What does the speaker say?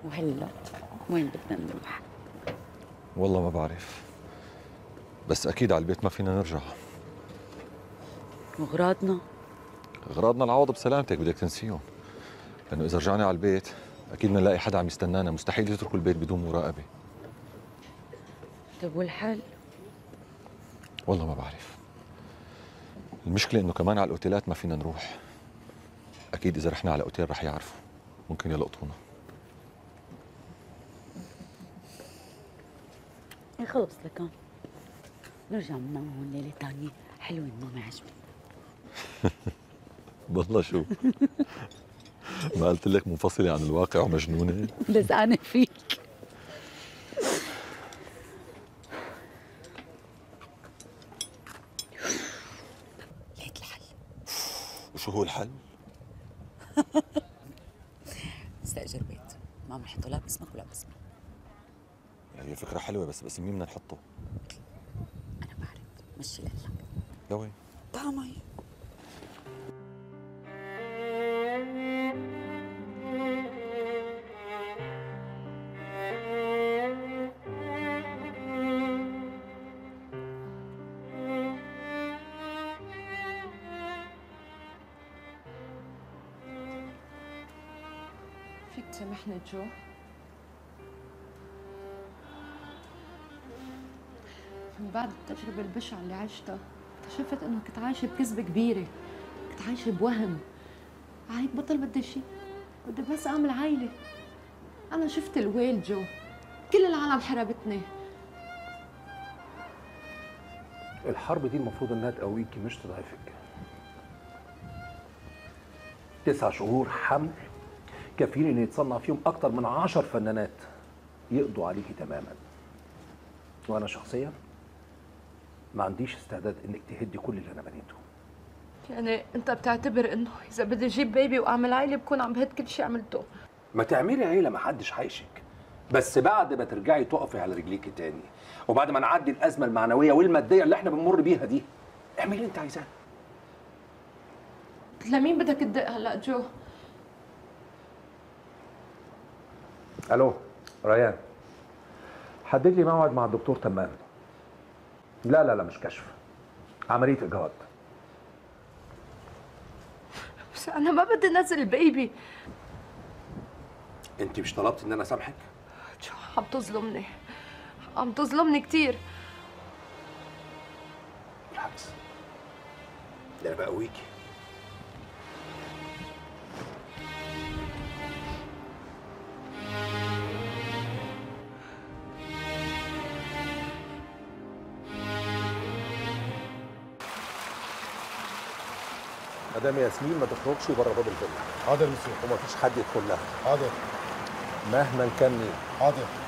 وهلا وين بدنا نروح؟ والله ما بعرف، بس أكيد على البيت ما فينا نرجع. وغراضنا؟ أغراضنا العوض بسلامتك بدك تنسيهم، لأنه إذا رجعنا على البيت أكيد بدنا نلاقي حدا عم يستنانا، مستحيل يتركوا البيت بدون مراقبة. طيب والحل؟ والله ما بعرف. المشكلة إنه كمان على الأوتيلات ما فينا نروح. أكيد إذا رحنا على أوتيل رح يعرفوا، ممكن يلقطونا. خلص لكان نرجع ننام هون ليلة تانية، حلوة النوم عجبني. والله شو ما قلت لك منفصلة عن الواقع ومجنونة؟ لزقانة فيك. لقيت الحل. وشو هو الحل؟ استأجر بيت ما بنحطه لا باسمك ولا باسمي. هي فكرة حلوة، بس مين بدنا نحطه؟ أنا بعرف، مشي لك. لوين؟ تعا معي. فيك تسامحني جو؟ من بعد التجربة البشعة اللي عشتها اكتشفت انه كنت عايشة بكذبة كبيرة، كنت عايشة بوهم. هيك بطل بدي شيء، بدي بس اعمل عائلة. انا شفت الويل جو، كل العالم حربتني. الحرب دي المفروض انها تقويكي مش تضعفك. 9 شهور حمل كافيين ان يتصنع فيهم اكتر من 10 فنانات يقضوا عليكي تماما. وانا شخصيا ما عنديش استعداد انك تهدي كل اللي انا بنيته. يعني انت بتعتبر انه اذا بدي اجيب بيبي واعمل عائلة بكون عم بهد كل شيء عملته؟ ما تعملي عيله ما حدش هيشك، بس بعد ما ترجعي تقفي على رجليكي تاني، وبعد ما نعدي الازمه المعنويه والماديه اللي احنا بنمر بيها دي، اعملي اللي انت عايزاه. لمين بدك تدق هلا جو؟ الو ريان، حدد لي موعد مع الدكتور تمام. لا مش كشف، عمليه اجهاض. بس انا ما بدي انزل البيبي. انت مش طلبتي ان انا اسامحك؟ جو عم تظلمني، عم تظلمني كثير. بالعكس، ده انا بقويكي. مدام ياسمين ما تخرجش بره باب الفيلا. حاضر مسيو. ومفيش حد يدخل لها. حاضر. مهما كان مين. حاضر.